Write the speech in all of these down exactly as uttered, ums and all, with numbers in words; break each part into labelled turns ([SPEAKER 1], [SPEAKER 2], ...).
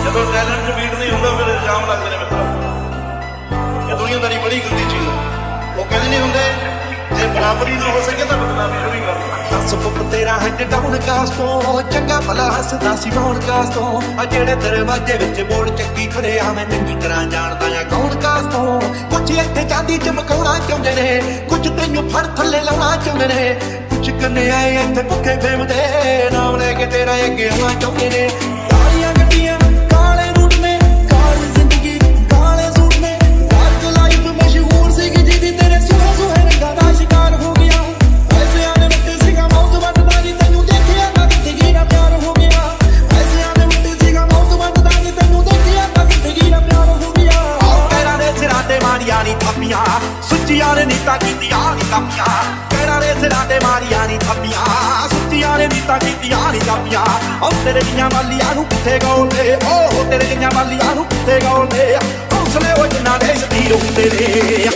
[SPEAKER 1] ਜਦੋਂ ਟੈਲੈਂਟ ਚ ਬੀਟ ਨਹੀਂ ਹੁੰਦਾ ਫਿਰ ਇਲਜ਼ਾਮ ਲੱਗਦੇ ਨੇ ਮਿੱਤਰੋ। ਇਹ ਦੁਨੀਆਦਾਰੀ ਬੜੀ ਗੰਦੀ ਚੀਜ਼ ਹੈ। ਉਹ ਕਹਿੰਦੇ ਨਹੀਂ ਹੁੰਦੇ ਜੇ ਬਰਾਬਰੀ ਨਾ ਹੋ ਸਕੇ ਤਾਂ ਬਦਨਾਮੀ ਸ਼ੁਰੂ ਕਰ।
[SPEAKER 2] ਹੱਸ ਪੁੱਤ ਤੇਰਾ ਹੈਡ ਡਾਊਨ ਕਾਸ ਤੋਂ ਚੰਗਾ ਭਲਾ ਹੱਸਦਾ ਸੀ ਮੌਣ ਕਾਸ ਤੋਂ ਆ ਜਿਹੜੇ ਦਰਵਾਜ਼ੇ ਵਿੱਚ ਬੋੜ ਚੱਕੀ ਖੜੇ ਆ ਮੈਂ ਚੰਗੀ ਤਰ੍ਹਾਂ ਜਾਣਦਾ ਆ ਕੌਣ ਕਾਸ ਤੋਂ। ਕੁਝ ਇੱਥੇ ਚਾਂਦੀ ਚਮਕਾਉਣਾ ਚਾਹੁੰਦੇ ਨੇ, ਕੁਝ ਤੈਨੂੰ ਫੜ ਥੱਲੇ ਲਾਉਣਾ ਚਾਹੁੰਦੇ ਨੇ, ਕੁਝ ਕੰਨੇ ਆਏ ਇੱਥੇ ਭੁੱਖੇ ਫੇਮ ਦੇ ਨਾਮ ਲੈ ਕੇ ਤੇਰਾ ਅੱਗੇ ਆਉਣਾ ਚਾਹੁੰਦੇ ਨੇ। ਕਾਲੀਆਂ ਗੱਡੀਆਂ ਕਾਲੇ ਰੂਟ ਨੇ, ਕਾਲੀ ਜ਼ਿੰਦਗੀ ਕਾਲੇ ਸੂਟ ਨੇ, ਡਾਰਕ ਲਾਈਫ ਮਸ਼ਹੂਰ ਸੀਗੀ ਜਿਹਦੀ ਤੇਰੇ ਸੁਹਾ ਸੁਹੇ ਰੰਗਾਂ ਦਾ ਸ਼ਿਕਾਰ ਹੋ ਗਿਆ। ਪੈਸਿਆਂ ਦੇ ਮੁੱਠੇ ਸੀਗਾ ਮੌਤ ਵੱਟਦਾ ਨੀ ਤੈਨੂੰ ਦੇਖਿਆ ਤਾਂ ਜ਼ਿੰਦਗੀ ਦਾ ਪਿਆਰ ਹੋ ਗਿਆ। ਪੈਸਿਆਂ ਦੇ ਮੁੱਠੇ ਸੀਗਾ ਮੌਤ ਵੱਟਦਾ ਨੀ ਤੈਨੂੰ ਦੇਖਿਆ ਤਾਂ ਜ਼ਿੰਦਗੀ ਦਾ ਪਿਆਰ ਹੋ ਗਿਆ। ਪੈਰਾਂ ਦੇ ਸਿਰਾਂ ਤੇ ਮਾਰੀਆਂ ਨੀ ਥਾਪੀਆਂ, ਸੁੱਚੀਆਂ ਨੇ ਨੀਤਾਂ ਕੀਤੀਆਂ ਨੀ ਕਾਪੀਆਂ। ਪੈਰਾਂ ਦੇ ਸਿਰਾਂ ਤੇ ਮਾਰੀਆਂ ਨੀ ਥਾਪੀਆਂ, ਸੁੱਚੀਆਂ ਨੇ ਨੀਤਾਂ ਕੀਤੀਆਂ ਨੀ ਕਾਪੀਆਂ। ਉਹ ਤੇਰੇ ਜਿਹੀਆਂ ਵਾਲੀਆਂ ਨੂੰ ਕਿੱਥੇ ਗਾਉਂਦੇ, ਉਹ ਤੇਰੇ ਜਿਹੀਆਂ ਵਾਲੀਆਂ ਨੂੰ ਕਿੱਥੇ ਗਾਉਂਦੇ, ਹੌਸਲੇ ਉਹ ਜਿਨ੍ਹਾਂ ਦੇ ਸਤੀਰ ਹੁੰਦੇ ਨੇ।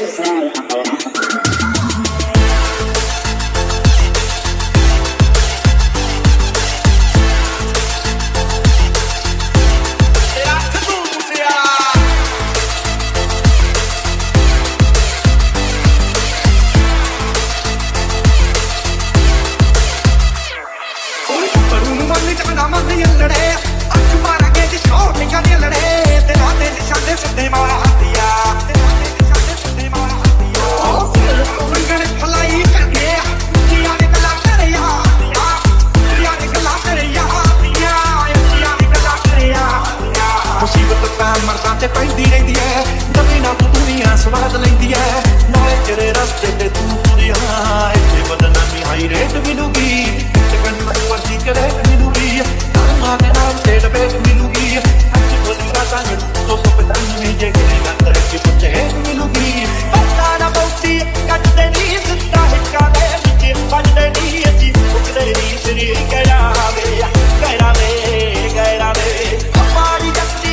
[SPEAKER 2] ਮਰਦਾਂ ਤੇ ਪੈਂਦੀ ਰਹਿੰਦੀ ਐ ਦਬੀ ਨਾ ਤੂੰ ਦੁਨੀਆ ਸਵਾਦ ਲੈਂਦੀ ਐ ਨਾਲੇ ਤੇਰੇ ਰਸਤੇ ਤੇ ਤੂੰ ਤੁਰਿਆ ਇੱਥੇ ਬਦਨਾਮੀ ਹਾਈ ਰੇਟ ਮਿਲੂਗੀ ਚਿਕਨ ਮਰਜ਼ੀ ਕਰੇ ਮਿਲੂਗੀ ਧਰਮਾਂ ਦੇ ਨਾਲ ਸਟੇਟ ਬੇਸ ਮਿਲੂਗੀ ਅੱਜ ਬੋਲੀਗਾ ਸਾਨੂੰ ਤੋਂ ਸੋ ਪਤਾ ਨਹੀਂ ਜੇ ਕਰੇਗਾ ਤਰੱਕੀ ਪੁੱਛੇ ਮਿਲੂਗੀ ਪਤਾ ਨਾ ਬਹੁਤੀ ਕੱਟਦੇ ਨਹੀਂ ਸਿੱਧਾ ਹਿੱਕਾਂ ਦੇ ਵਿੱਚ ਵੱਜਦੇ ਨਹੀਂ ਅਸੀਂ ਉੱਕਦੇ ਨਹੀਂ ਸਰੀ ਕਹਿਣਾ ਵੇ ਕਹਿਣਾ ਵੇ ਕਹਿਣਾ ਵੇ ਅਪਾੜੀ ਜੱਤੀ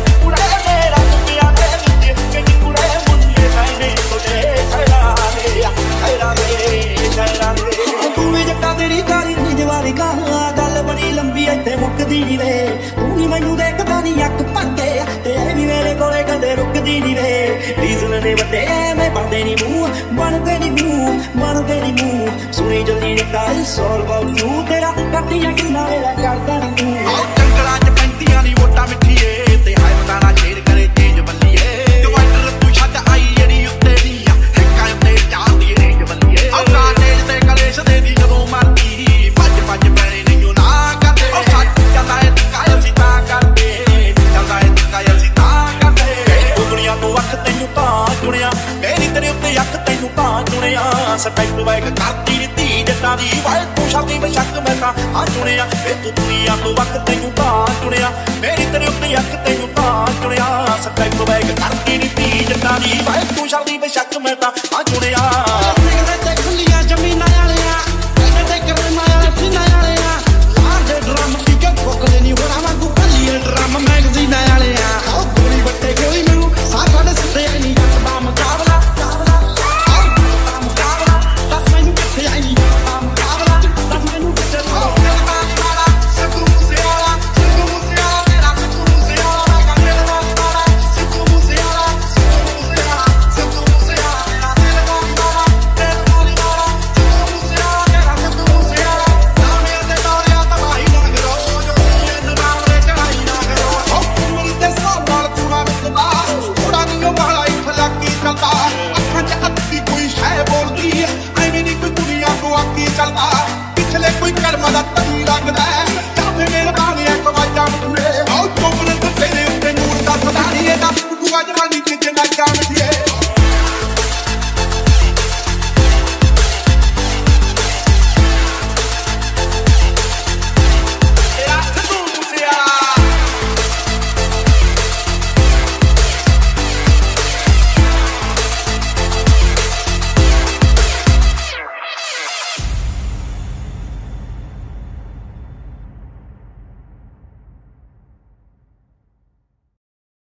[SPEAKER 2] ਗੱਲ ਬੜੀ ਲੰਬੀ ਇੱਥੇ ਮੁੱਕਦੀ ਨੀ ਵੇ ਤੂੰ ਵੀ ਮੈਨੂੰ ਦੇਖਦਾ ਨੀ ਅੱਖ ਭਰ ਕੇ ਤੇ ਇਹ ਵੀ ਮੇਰੇ ਕੋਲੇ ਕਦੇ ਰੁਕਦੀ ਨੀ ਵੇ ਡੀਜ਼ਲ ਦੇ ਵੱਡੇ ਐਵੇਂ ਬਣਦੇ ਨੀ ਮੂੰਹ ਬਣਦੇ ਨੀ ਮੂੰਹ ਬਣਦੇ ਨੀ ਮੂੰਹ ਸੁਣੀ ਜਲਦੀ ਨਿਕਾਲ ਸੌਲ ਬਾਉ ਤੂੰ ਤੇਰਾ ਕਰਦੀਆਂ ਕਿੰਨਾ ਵੇਲਾ ਕਰਦਾ ਨੀ ਤੂੰ ਜੰਗਲਾਂ ਚ ਪੈਂਦੀਆਂ ਨੀ ਵੋਟਾਂ ਮਿੱਠੀਏ ਤੇ ਹਾਏ ਮਦਾਨਾ ਛੇੜ ਕਰੇ ਤੇਜ ਬੱਲੀਏ ਡਿਵਾਈਡਰ ਤੂੰ ਛੱਡ ਆਈ ਜਿਹੜੀ ਉੱਤੇ ਦੀ ਆ ਹਿੱਕਾਂ ਉੱਤੇ ਜਾਂਦੀ ਰੇਂਜ ਬੱਲੀਏ ਆਪਣਾ ਤੇਜ ਤੇ ਕਲੇਸ਼ ਦੇ ਦੀ ਜਦੋਂ ਮਰਦੀ ਭੱਜ ਭੱਜ ਪੈਣੇ ਨਹੀਂ ਨਾ ਕਰਦੇ ਉਹ ਸੱਚ ਚੱਲਦਾ ਏ ਕਾਇਲ ਸੀ ਤਾਂ ਕਰਦੇ ਚੱਲਦਾ ਏ ਕਾਇਲ ਸੀ ਤਾਂ ਕਰਦੇ ਉਹ ਦੁਨੀਆ ਤੋਂ ਅੱਖ ਤੈਨੂੰ ਤਾਂ ਚੁਣਿਆ ਮੇਰੀ ਤੇਰੇ ਉੱਤੇ ਅੱਖ ਤੈਨੂੰ ਤਾਂ ਚੁਣਿਆ ਸਪੈਕਟ ਵੈਗ ਕਰਦੀ ਨੀ ਧੀ ਜੱਟਾਂ ਦੀ ਵਾਏ ਤੂੰ ਸ਼ਾਦੀ ਬੇਸ਼ੱਕ ਮੈਂ ਤਾਂ ਆ ਚੁਣਿਆ ਵੇ ਤੂੰ ਦੁਨੀਆ ਤੋਂ ਅੱਖ ਤੈਨੂੰ ਤਾਂ ਚੁਣਿਆ ਮੇਰੀ ਤੇਰੇ ਉੱਤੇ ਅੱਖ ਤੈਨੂੰ ਤਾਂ ਚੁਣਿਆ ਸਪੈਕਟ ਵੈਗ ਕਰਦੀ ਨੀ ਧੀ ਜੱਟਾਂ ਦੀ ਵਾਏ ਤੂੰ ਸ਼ਾਦੀ ਬੇਸ਼ੱਕ ਮੈਂ ਤਾਂ ਆ ਚੁਣਿਆ